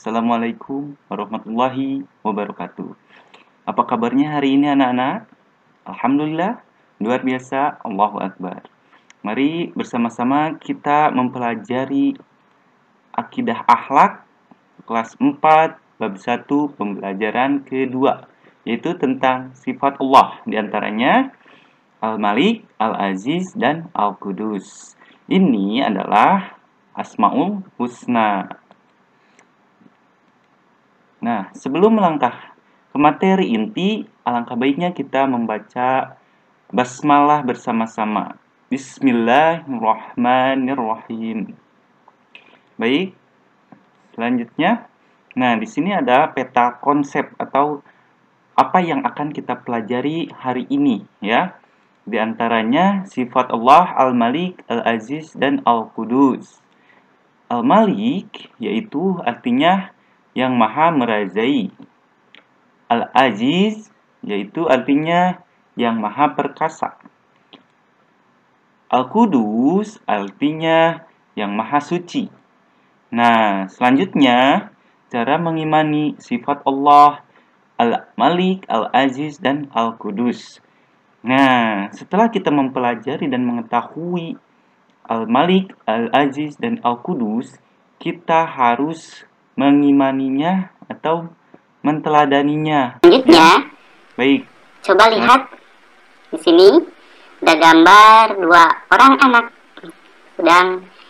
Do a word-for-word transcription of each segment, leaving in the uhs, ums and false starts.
Assalamualaikum warahmatullahi wabarakatuh. Apa kabarnya hari ini anak-anak? Alhamdulillah, luar biasa, Allahu Akbar. Mari bersama-sama kita mempelajari akidah akhlak kelas empat bab satu pembelajaran kedua, yaitu tentang sifat Allah, diantaranya Al-Malik, Al-Aziz, dan Al-Qudus. Ini adalah Asmaul Husna. Nah, sebelum melangkah ke materi inti, alangkah baiknya kita membaca basmalah bersama-sama. Bismillahirrahmanirrahim. Baik, selanjutnya. Nah, di sini ada peta konsep atau apa yang akan kita pelajari hari ini, ya. Di antaranya sifat Allah Al-Malik, Al-Aziz, dan Al-Qudus. Al-Malik yaitu artinya yang maha merazai. Al-Aziz yaitu artinya yang maha perkasa. Al-Qudus artinya yang maha suci. Nah, selanjutnya cara mengimani sifat Allah Al-Malik, Al-Aziz, dan Al-Qudus. Nah, setelah kita mempelajari dan mengetahui Al-Malik, Al-Aziz, dan Al-Qudus, kita harus mengimaninya atau menteladaninya. Selanjutnya, ya. Baik. Coba lihat di sini ada gambar dua orang anak sedang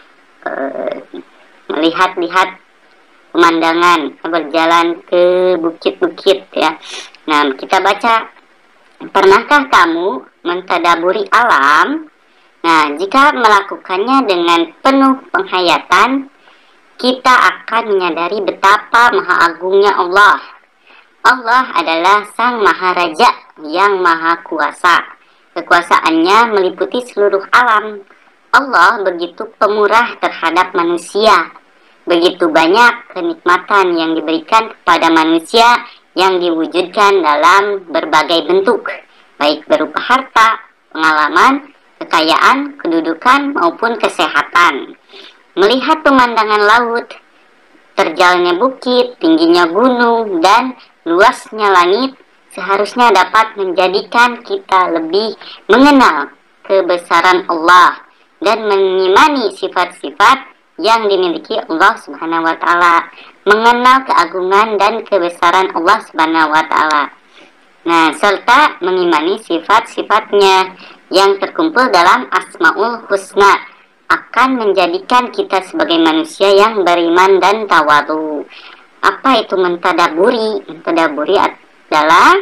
uh, melihat-lihat pemandangan berjalan ke bukit-bukit ya. Nah, kita baca, pernahkah kamu mentadaburi alam? Nah, jika melakukannya dengan penuh penghayatan, kita akan menyadari betapa maha agungnya Allah. Allah adalah Sang Maharaja yang maha kuasa. Kekuasaannya meliputi seluruh alam. Allah begitu pemurah terhadap manusia. Begitu banyak kenikmatan yang diberikan kepada manusia yang diwujudkan dalam berbagai bentuk, baik berupa harta, pengalaman, kekayaan, kedudukan, maupun kesehatan. Melihat pemandangan laut, terjalnya bukit, tingginya gunung, dan luasnya langit seharusnya dapat menjadikan kita lebih mengenal kebesaran Allah dan mengimani sifat-sifat yang dimiliki Allah Subhanahu wa taala, mengenal keagungan dan kebesaran Allah Subhanahu wa taala. Nah, serta mengimani sifat-sifatnya yang terkumpul dalam Asmaul Husna akan menjadikan kita sebagai manusia yang beriman dan tawadu. Apa itu mentadaburi? Mentadaburi adalah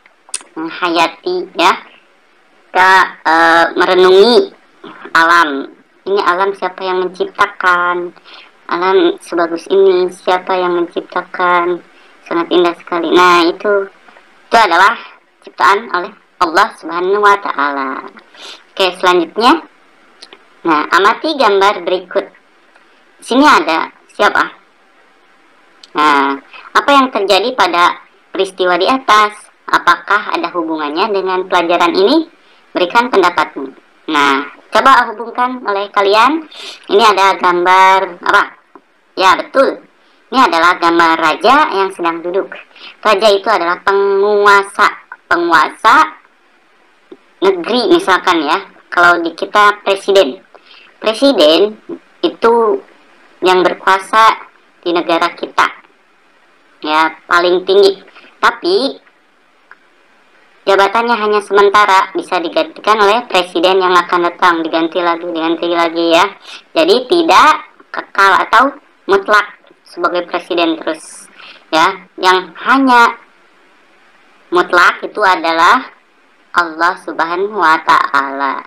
menghayati, ya, kita e, merenungi alam. Ini alam siapa yang menciptakan? Alam sebagus ini siapa yang menciptakan? Sangat indah sekali. Nah, itu itu adalah ciptaan oleh Allah Subhanahu wa taala. Oke, selanjutnya. Nah, amati gambar berikut. Di sini ada siapa? Nah, apa yang terjadi pada peristiwa di atas? Apakah ada hubungannya dengan pelajaran ini? Berikan pendapatmu. Nah, coba hubungkan oleh kalian. Ini ada gambar apa? Ya, betul. Ini adalah gambar raja yang sedang duduk. Raja itu adalah penguasa, penguasa negeri misalkan ya. Kalau di kita presiden. Presiden itu yang berkuasa di negara kita, ya, paling tinggi. Tapi jabatannya hanya sementara, bisa digantikan oleh presiden yang akan datang, diganti lagi, diganti lagi ya. Jadi tidak kekal atau mutlak sebagai presiden terus, ya. Yang hanya mutlak itu adalah Allah Subhanahu wa taala.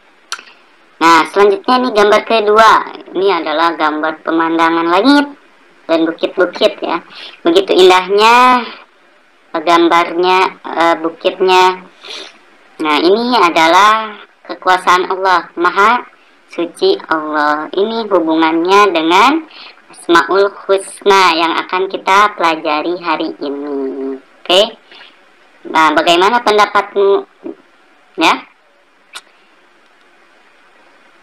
Nah, selanjutnya ini gambar kedua. Ini adalah gambar pemandangan langit dan bukit-bukit ya. Begitu indahnya gambarnya, e, bukitnya. Nah, ini adalah kekuasaan Allah, maha suci Allah. Ini hubungannya dengan Asmaul Husna yang akan kita pelajari hari ini. Oke. Nah, bagaimana pendapatmu? Ya.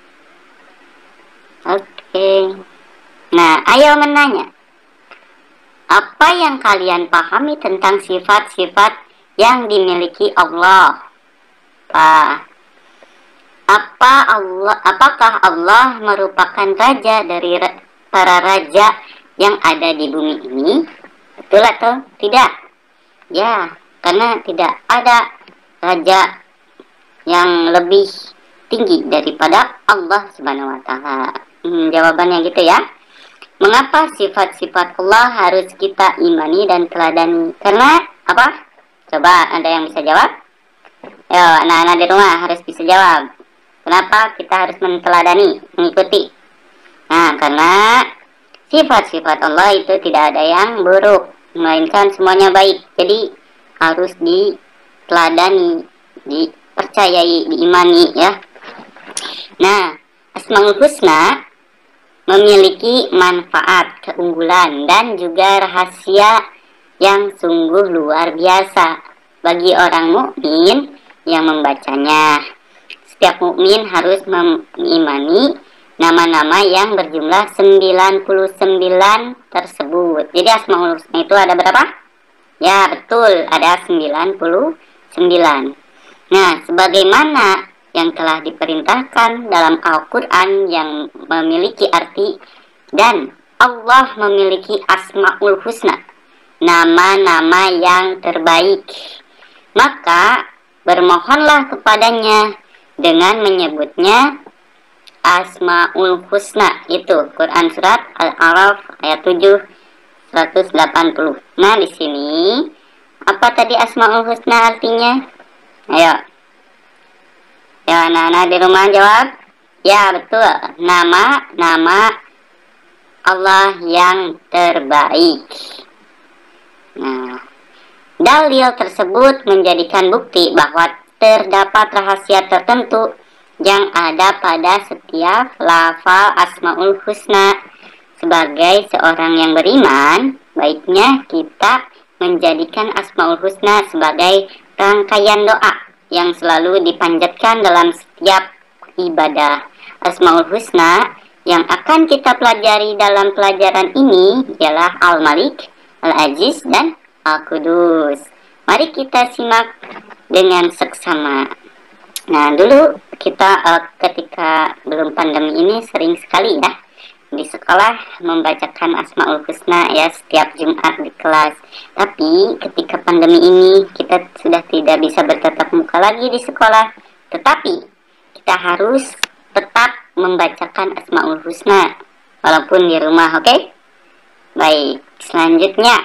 Oke. Nah, ayo menanya. Apa yang kalian pahami tentang sifat-sifat yang dimiliki Allah? Apa? Apa Allah, apakah Allah merupakan raja dari ra- para raja yang ada di bumi ini? Betul atau tidak? Ya, karena tidak ada raja yang lebih tinggi daripada Allah Subhanahu wa taala. Hmm, jawabannya gitu ya. Mengapa sifat-sifat Allah harus kita imani dan teladani? Karena apa? Coba ada yang bisa jawab? Yo, anak-anak di rumah harus bisa jawab. Kenapa kita harus menteladani, mengikuti? Nah, karena sifat-sifat Allah itu tidak ada yang buruk, melainkan semuanya baik. Jadi harus diteladani, dipercayai, diimani ya. Nah, Asmaul Husna memiliki manfaat, keunggulan, dan juga rahasia yang sungguh luar biasa bagi orang mukmin yang membacanya. Setiap mukmin harus mengimani nama-nama yang berjumlah sembilan puluh sembilan tersebut. Jadi Asmaul Husna itu ada berapa? Ya, betul, ada sembilan puluh sembilan. Nah, sebagaimana yang telah diperintahkan dalam Al-Quran yang memiliki arti, dan Allah memiliki Asmaul Husna, nama-nama yang terbaik, maka bermohonlah kepadanya dengan menyebutnya Asmaul Husna. Itu Quran surat Al-A'raf ayat tujuh, seratus delapan puluh. Nah, di sini apa tadi Asmaul Husna artinya? Ayo. Ya, anak-anak di rumah jawab. Ya, betul. Nama-nama Allah yang terbaik. Nah, dalil tersebut menjadikan bukti bahwa terdapat rahasia tertentu yang ada pada setiap lafal Asmaul Husna. Sebagai seorang yang beriman, baiknya kita menjadikan Asmaul Husna sebagai rangkaian doa yang selalu dipanjatkan dalam setiap ibadah. Asmaul Husna yang akan kita pelajari dalam pelajaran ini ialah Al-Malik, Al-Aziz, dan Al-Qudus. Mari kita simak dengan seksama. Nah, dulu kita uh, ketika belum pandemi ini sering sekali ya di sekolah membacakan Asmaul Husna ya setiap Jumat di kelas. Tapi ketika pandemi ini kita sudah tidak bisa bertatap muka lagi di sekolah. Tetapi kita harus tetap membacakan Asmaul Husna walaupun di rumah, oke? Okay? Baik, selanjutnya.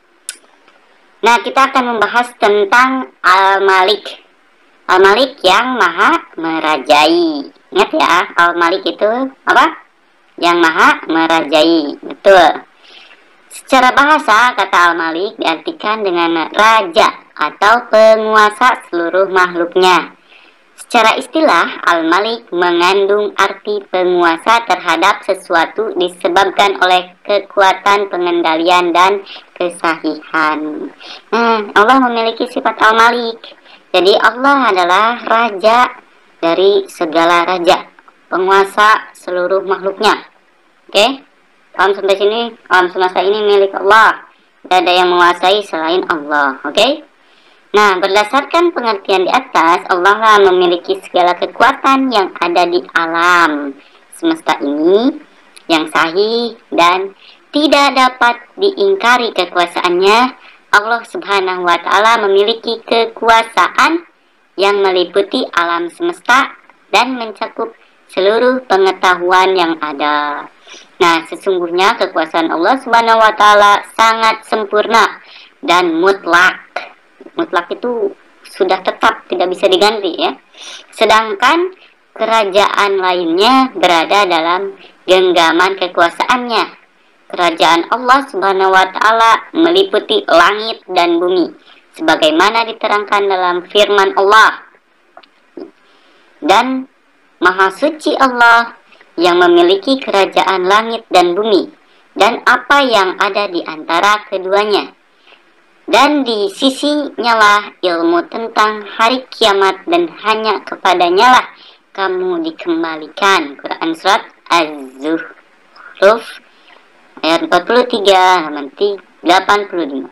Nah, kita akan membahas tentang Al-Malik. Al-Malik yang maha merajai. Ingat ya, Al-Malik itu apa? Yang maha merajai. Betul. Secara bahasa, kata Al-Malik diartikan dengan raja atau penguasa seluruh makhluknya. Secara istilah, Al-Malik mengandung arti penguasa terhadap sesuatu disebabkan oleh kekuatan pengendalian dan kesahihan. Nah, Allah memiliki sifat Al-Malik. Jadi Allah adalah raja dari segala raja, penguasa seluruh makhluknya. Oke, okay? Paham sampai sini? Alam semesta ini milik Allah. Tidak ada yang menguasai selain Allah. Oke? Okay? Nah, berdasarkan pengertian di atas, Allah lah memiliki segala kekuatan yang ada di alam semesta ini yang sahih dan tidak dapat diingkari kekuasaannya. Allah Subhanahu wa Ta'ala memiliki kekuasaan yang meliputi alam semesta dan mencakup seluruh pengetahuan yang ada. Nah, sesungguhnya kekuasaan Allah Subhanahu wa Ta'ala sangat sempurna dan mutlak. Mutlak itu sudah tetap, tidak bisa diganti ya. Sedangkan kerajaan lainnya berada dalam genggaman kekuasaannya. Kerajaan Allah Subhanahu wa Ta'ala meliputi langit dan bumi, sebagaimana diterangkan dalam firman Allah. Dan Maha Suci Allah yang memiliki kerajaan langit dan bumi, dan apa yang ada di antara keduanya. Dan di sisinya lah ilmu tentang hari kiamat, dan hanya kepadanya lah kamu dikembalikan. Quran surat Az-Zukhruf ayat empat puluh tiga, halaman delapan puluh lima.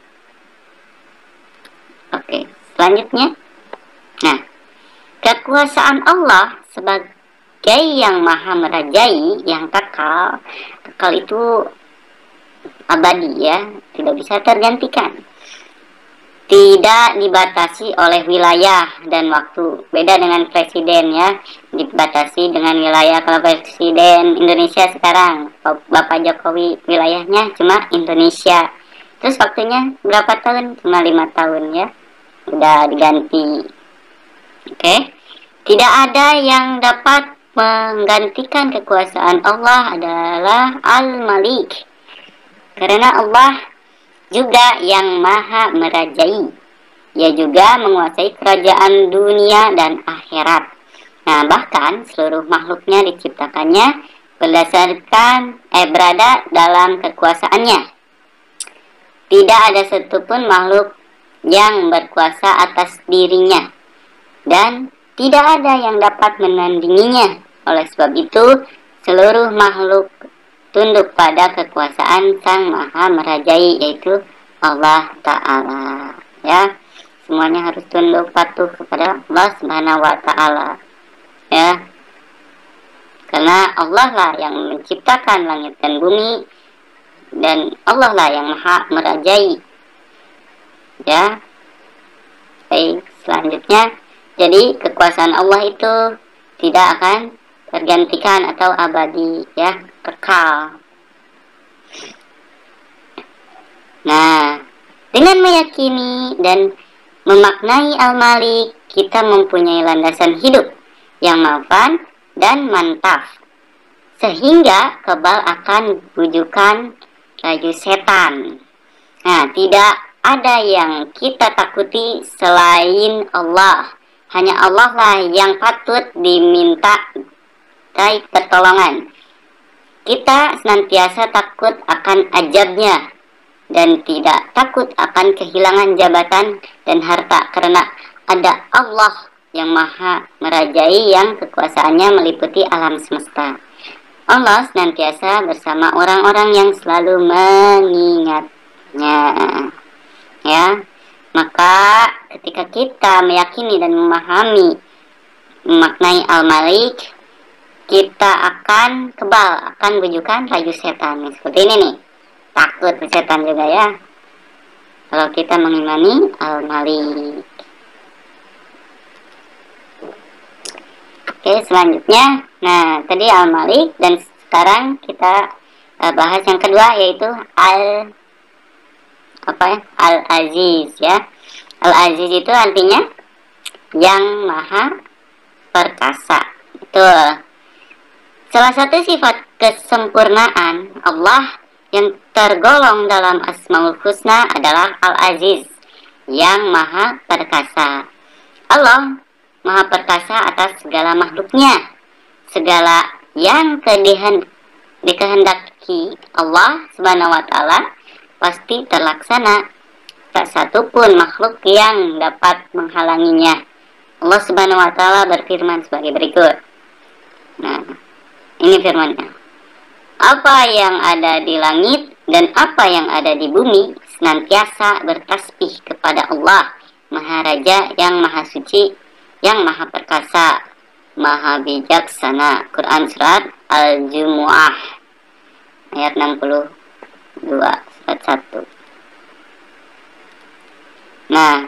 Oke, selanjutnya. Nah, kekuasaan Allah sebagai yang maha merajai, yang kekal. Kekal itu abadi ya, tidak bisa tergantikan. Tidak dibatasi oleh wilayah dan waktu. Beda dengan presiden ya, dibatasi dengan wilayah. Kalau presiden Indonesia sekarang, Bapak Jokowi, wilayahnya cuma Indonesia. Terus waktunya berapa tahun? Cuma lima tahun ya. Udah diganti. Oke. Tidak ada yang dapat menggantikan kekuasaan Allah adalah Al-Malik. Karena Allah juga yang maha merajai. Ia juga menguasai kerajaan dunia dan akhirat. Nah, bahkan seluruh makhluknya diciptakannya berdasarkan eh berada dalam kekuasaannya. Tidak ada satupun makhluk yang berkuasa atas dirinya, dan tidak ada yang dapat menandinginya. Oleh sebab itu, seluruh makhluk tunduk pada kekuasaan Sang Maha Merajai, yaitu Allah Ta'ala. Ya, semuanya harus tunduk patuh kepada Allah Subhanahu wa Ta'ala. Ya, karena Allah lah yang menciptakan langit dan bumi, dan Allah lah yang Maha Merajai. Ya, baik, selanjutnya, jadi kekuasaan Allah itu tidak akan tergantikan atau abadi, ya, kekal. Nah, dengan meyakini dan memaknai Al-Malik, kita mempunyai landasan hidup yang mapan dan mantap, sehingga kebal akan bujukan rayu setan. Nah, tidak ada yang kita takuti selain Allah. Hanya Allah lah yang patut diminta pertolongan. Kita senantiasa takut akan ajabnya dan tidak takut akan kehilangan jabatan dan harta, karena ada Allah yang maha merajai, yang kekuasaannya meliputi alam semesta. Allah senantiasa bersama orang-orang yang selalu mengingatnya. Ya, maka ketika kita meyakini dan memahami, memaknai Al-Malik, kita akan kebal akan bujukan rayu setan. Seperti ini nih, takut setan juga ya, kalau kita mengimani Al-Malik. Oke, selanjutnya, nah tadi Al-Malik, dan sekarang kita uh, bahas yang kedua, yaitu Al apa ya Al-Aziz ya. Al-Aziz itu artinya yang maha perkasa. Itu salah satu sifat kesempurnaan Allah yang tergolong dalam Asmaul Husna adalah Al-Aziz, yang maha perkasa. Allah maha perkasa atas segala makhluknya. Segala yang kedihen, dikehendaki Allah Subhanahu wa Ta'ala pasti terlaksana. Tak satu pun makhluk yang dapat menghalanginya. Allah Subhanahu wa Ta'ala berfirman sebagai berikut. Nah, ini firman-Nya. Apa yang ada di langit dan apa yang ada di bumi senantiasa bertasbih kepada Allah, Maha Raja yang Maha Suci, yang Maha Perkasa, Maha Bijaksana. Quran Surat Al-Jumu'ah ayat enam puluh dua. Satu. Nah,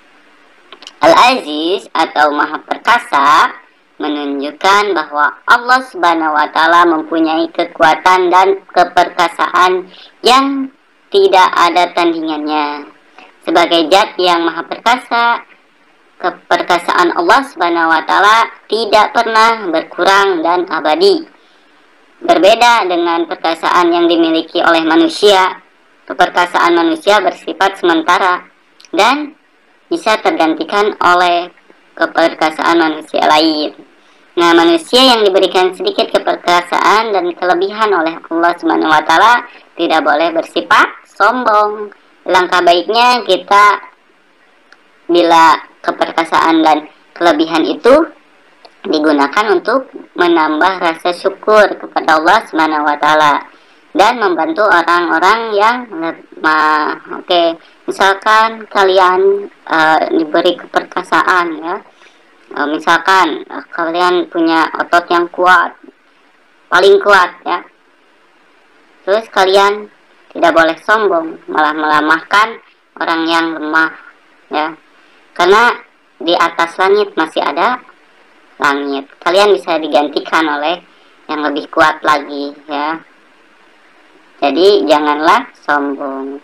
Al-Aziz atau Maha Perkasa menunjukkan bahwa Allah Subhanahu wa Ta'ala mempunyai kekuatan dan keperkasaan yang tidak ada tandingannya. Sebagai zat yang Maha Perkasa, keperkasaan Allah Subhanahu wa Ta'ala tidak pernah berkurang dan abadi. Berbeda dengan perkasaan yang dimiliki oleh manusia. Keperkasaan manusia bersifat sementara dan bisa tergantikan oleh keperkasaan manusia lain. Nah, manusia yang diberikan sedikit keperkasaan dan kelebihan oleh Allah Subhanahu wa Ta'ala tidak boleh bersifat sombong. Langkah baiknya kita, bila keperkasaan dan kelebihan itu digunakan untuk menambah rasa syukur kepada Allah Subhanahu wa Ta'ala. dan membantu orang-orang yang lemah. Oke, misalkan kalian uh, diberi keperkasaan ya, uh, misalkan uh, kalian punya otot yang kuat, paling kuat ya, terus kalian tidak boleh sombong, malah melemahkan orang yang lemah ya, karena di atas langit masih ada langit. Kalian bisa digantikan oleh yang lebih kuat lagi ya. Jadi janganlah sombong.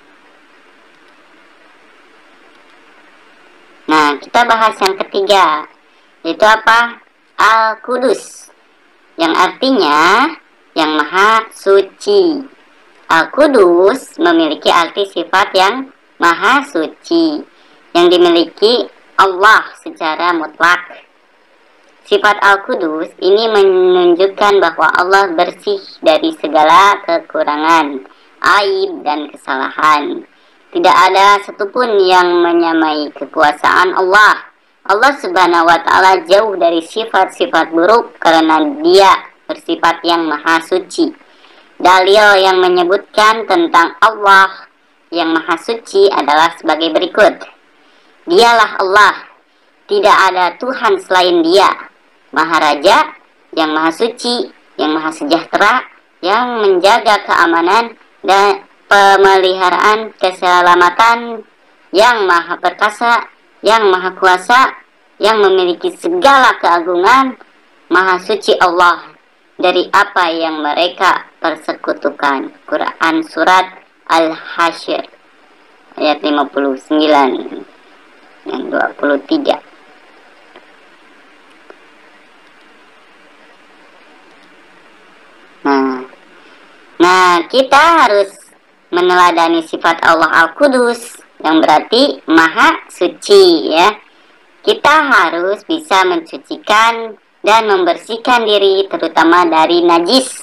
Nah, kita bahas yang ketiga, yaitu apa? Al-Qudus, yang artinya yang maha suci. Al-Qudus memiliki arti sifat yang maha suci, yang dimiliki Allah secara mutlak. Sifat Al-Qudus ini menunjukkan bahwa Allah bersih dari segala kekurangan, aib, dan kesalahan. Tidak ada satupun yang menyamai kekuasaan Allah. Allah Subhanahu wa Ta'ala jauh dari sifat-sifat buruk karena Dia bersifat yang maha suci. Dalil yang menyebutkan tentang Allah yang maha suci adalah sebagai berikut. Dialah Allah, tidak ada Tuhan selain Dia, Maharaja yang maha suci, yang maha sejahtera, yang menjaga keamanan dan pemeliharaan keselamatan, yang maha perkasa, yang maha kuasa, yang memiliki segala keagungan. Maha suci Allah dari apa yang mereka persekutukan. Quran Surat Al-Hasyr ayat lima puluh sembilan dan dua puluh tiga. Nah, nah kita harus meneladani sifat Allah Al-Qudus yang berarti maha suci ya. Kita harus bisa mensucikan dan membersihkan diri terutama dari najis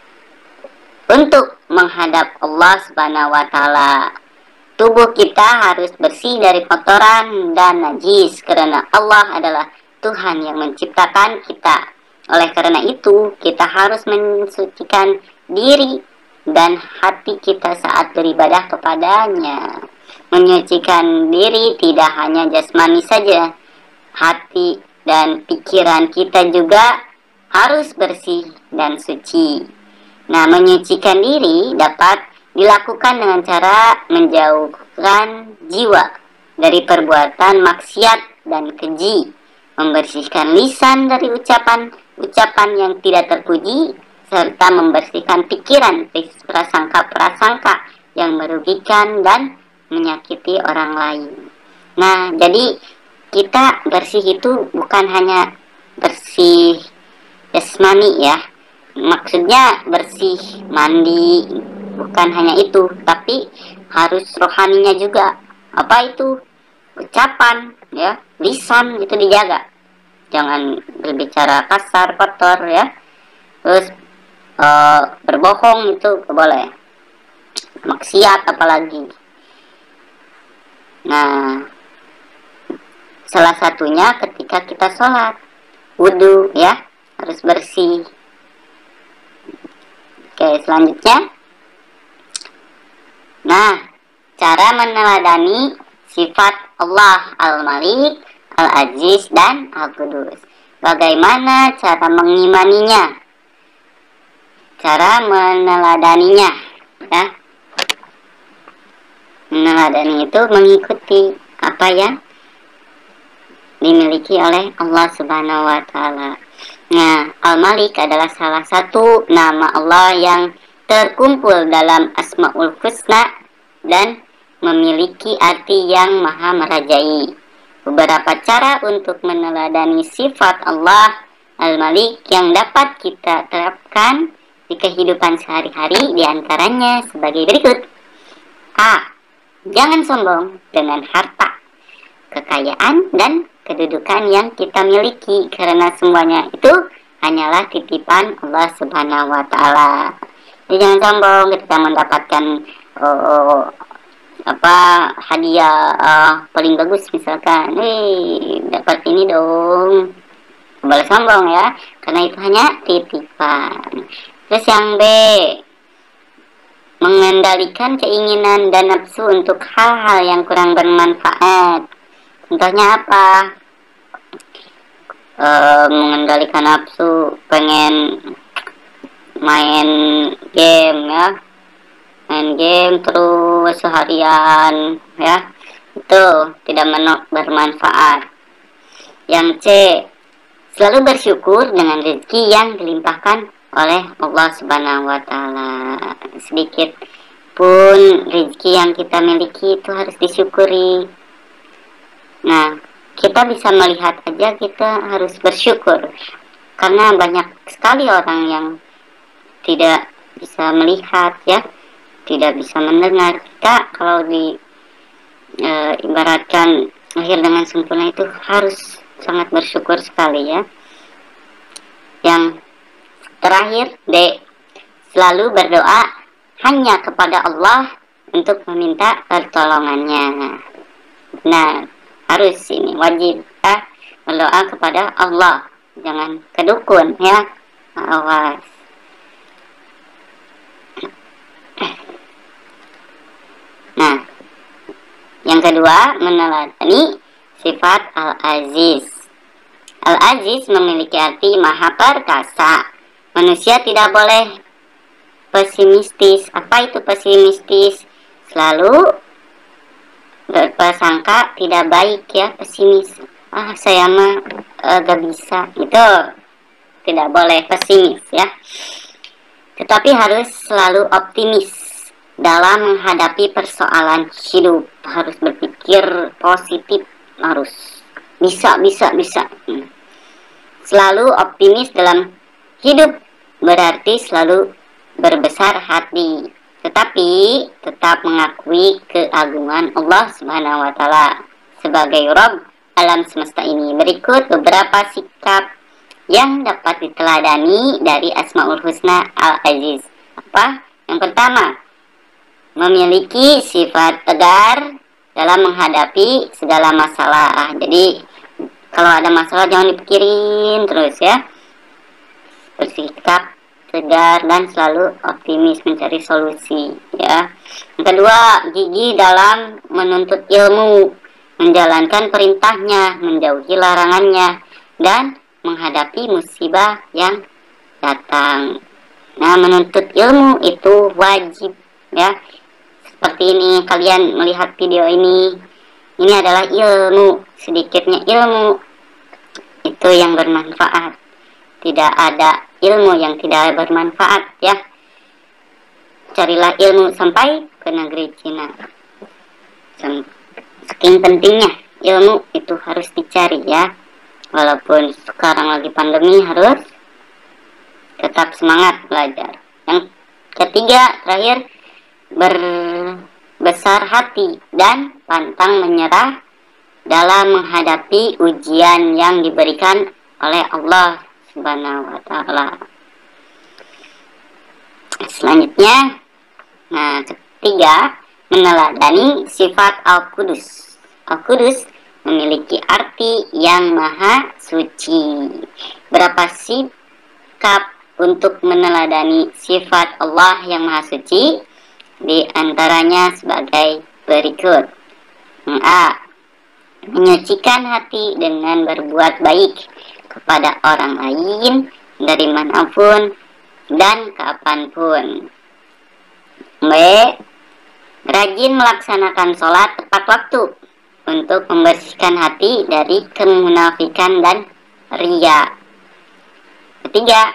untuk menghadap Allah Subhanahu wa Ta'ala. Tubuh kita harus bersih dari kotoran dan najis karena Allah adalah Tuhan yang menciptakan kita. Oleh karena itu, kita harus mensucikan diri dan hati kita saat beribadah kepadanya. Menyucikan diri tidak hanya jasmani saja, hati dan pikiran kita juga harus bersih dan suci. Nah, menyucikan diri dapat dilakukan dengan cara menjauhkan jiwa dari perbuatan maksiat dan keji, membersihkan lisan dari ucapan-ucapan yang tidak terpuji, serta membersihkan pikiran dari prasangka-prasangka yang merugikan dan menyakiti orang lain. Nah, jadi kita bersih itu bukan hanya bersih jasmani ya, maksudnya bersih mandi, bukan hanya itu, tapi harus rohaninya juga. Apa itu? Ucapan ya, lisan itu dijaga, jangan berbicara kasar, kotor ya. Terus e, berbohong itu gak boleh, maksiat apalagi. Nah, salah satunya ketika kita sholat, wudhu ya, harus bersih. Oke, selanjutnya, nah, cara meneladani sifat Allah Al-Malik, Al-Aziz, dan Al-Qudus. Bagaimana cara mengimaninya? Cara meneladaninya ya. Meneladani itu mengikuti apa yang dimiliki oleh Allah Subhanahu wa Ta'ala. Nah, Al-Malik adalah salah satu nama Allah yang terkumpul dalam Asmaul Husna dan memiliki arti yang maha merajai. Beberapa cara untuk meneladani sifat Allah Al-Malik yang dapat kita terapkan di kehidupan sehari-hari diantaranya sebagai berikut. A. Jangan sombong dengan harta, kekayaan, dan kedudukan yang kita miliki, karena semuanya itu hanyalah titipan Allah Subhanahu wa Ta'ala. Jadi jangan sombong ketika mendapatkan oh, apa hadiah uh, paling bagus misalkan, eh dapat ini dong, boleh sombong ya, karena itu hanya titipan. Terus yang B, mengendalikan keinginan dan nafsu untuk hal-hal yang kurang bermanfaat. Contohnya apa? E, mengendalikan nafsu, pengen main game ya, main game terus seharian ya, itu tidak bermanfaat. Yang C, selalu bersyukur dengan rezeki yang dilimpahkan oleh Allah Subhanahu wa Ta'ala. Sedikit pun rezeki yang kita miliki itu harus disyukuri. Nah, kita bisa melihat aja, kita harus bersyukur, karena banyak sekali orang yang tidak bisa melihat ya, tidak bisa mendengar. Kita kalau di e, ibaratkan lahir dengan sempurna itu harus sangat bersyukur sekali ya. Yang terakhir D, selalu berdoa hanya kepada Allah untuk meminta pertolongannya. Nah, harus ini wajib ya, berdoa kepada Allah, jangan ke dukun ya, awas. Nah, yang kedua, meneladani sifat Al-Aziz. Al-Aziz memiliki arti maha perkasa. Manusia tidak boleh pesimistis. Apa itu pesimistis? Selalu berprasangka tidak baik ya, pesimis. Ah, saya mah e, gak bisa. Itu tidak boleh pesimis ya. Tetapi harus selalu optimis dalam menghadapi persoalan hidup. Harus berpikir positif, harus bisa, bisa, bisa. Selalu optimis dalam hidup berarti selalu berbesar hati, tetapi tetap mengakui keagungan Allah Subhanahu wa Ta'ala sebagai Rabb alam semesta ini. Berikut beberapa sikap yang dapat diteladani dari Asmaul Husna Al-Aziz. Apa? Yang pertama, memiliki sifat tegar dalam menghadapi segala masalah. Jadi kalau ada masalah jangan dipikirin terus ya. Bersikap tegar dan selalu optimis mencari solusi ya. Yang kedua, gigih dalam menuntut ilmu, menjalankan perintahnya, menjauhi larangannya, dan menghadapi musibah yang datang. Nah, menuntut ilmu itu wajib ya. Seperti ini, kalian melihat video ini, ini adalah ilmu, sedikitnya ilmu itu yang bermanfaat. Tidak ada ilmu yang tidak bermanfaat ya. Carilah ilmu sampai ke negeri Cina. Saking pentingnya ilmu itu harus dicari ya. Walaupun sekarang lagi pandemi, harus tetap semangat belajar. Yang ketiga, terakhir, berbesar hati dan pantang menyerah dalam menghadapi ujian yang diberikan oleh Allah Subhanahu wa Ta'ala. Selanjutnya, nah ketiga, meneladani sifat Al-Qudus. Al-Qudus memiliki arti yang maha suci. Berapa sikap untuk meneladani sifat Allah yang maha suci? Di antaranya sebagai berikut. A. Menyucikan hati dengan berbuat baik kepada orang lain dari manapun dan kapanpun. B. Rajin melaksanakan sholat tepat waktu untuk membersihkan hati dari kemunafikan dan riya. Ketiga,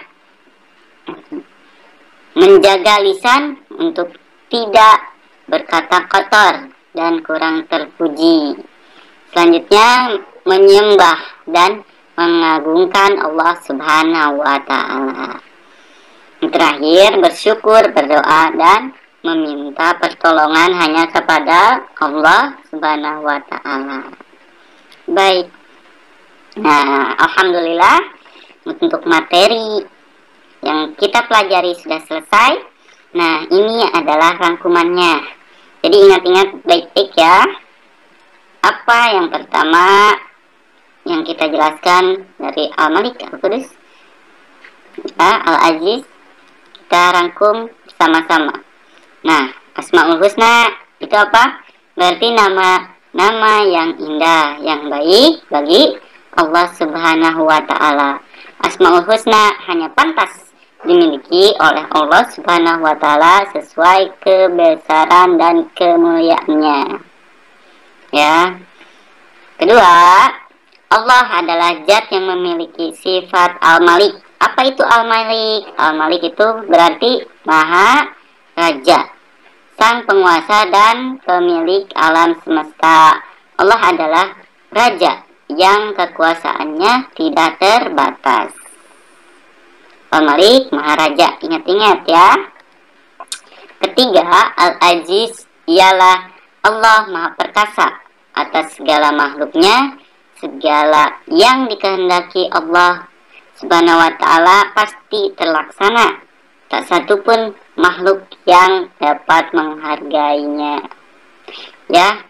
menjaga lisan untuk tidak berkata kotor dan kurang terpuji. Selanjutnya, menyembah dan mengagungkan Allah Subhanahu wa Ta'ala. Terakhir, bersyukur, berdoa, dan meminta pertolongan hanya kepada Allah Subhanahu wa Ta'ala. Baik. Nah, alhamdulillah untuk materi yang kita pelajari sudah selesai. Nah, ini adalah rangkumannya. Jadi ingat-ingat baik-baik ya. Apa yang pertama yang kita jelaskan dari Al-Malik Al-Qudus, ya, Al-Aziz, kita rangkum sama-sama. Nah, Asmaul Husna itu apa? Berarti nama-nama yang indah, yang baik bagi Allah Subhanahu wa Ta'ala. Asmaul Husna hanya pantas dimiliki oleh Allah Subhanahu wa Ta'ala sesuai kebesaran dan kemuliaannya. Ya. Kedua, Allah adalah zat yang memiliki sifat Al-Malik. Apa itu Al-Malik? Al-Malik itu berarti Maha Raja, sang penguasa dan pemilik alam semesta. Allah adalah Raja yang kekuasaannya tidak terbatas. Al-Malik, Maharaja. Ingat-ingat ya. Ketiga, Al-Aziz ialah Allah Maha Perkasa atas segala makhluknya. Segala yang dikehendaki Allah Subhanahu wa Ta'ala pasti terlaksana. Tak satu pun makhluk yang dapat menghargainya. Ya.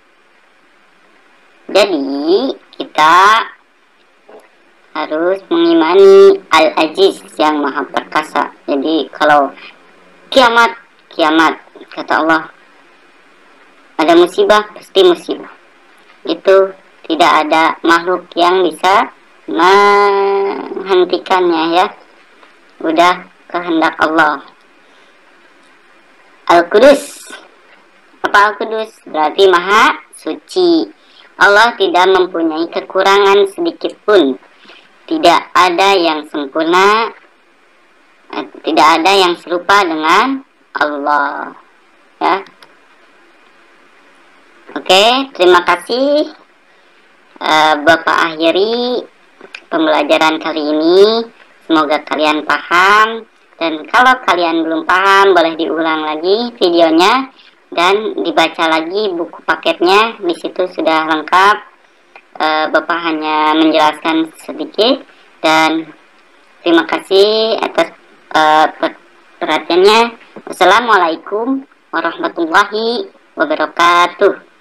Jadi kita harus mengimani Al-Aziz yang Maha Perkasa. Jadi kalau kiamat, kiamat kata Allah, ada musibah, pasti musibah. Itu tidak ada makhluk yang bisa menghentikannya ya. Udah kehendak Allah. Al-Qudus. Apa Al-Qudus? Berarti Maha Suci. Allah tidak mempunyai kekurangan sedikit pun. Tidak ada yang sempurna, tidak ada yang serupa dengan Allah. Ya. Oke, terima kasih. Uh, Bapak akhiri pembelajaran kali ini. Semoga kalian paham. Dan kalau kalian belum paham, boleh diulang lagi videonya dan dibaca lagi buku paketnya. Di situ sudah lengkap. Uh, Bapak hanya menjelaskan sedikit. Dan terima kasih atas uh, perhatiannya. Wassalamualaikum warahmatullahi wabarakatuh.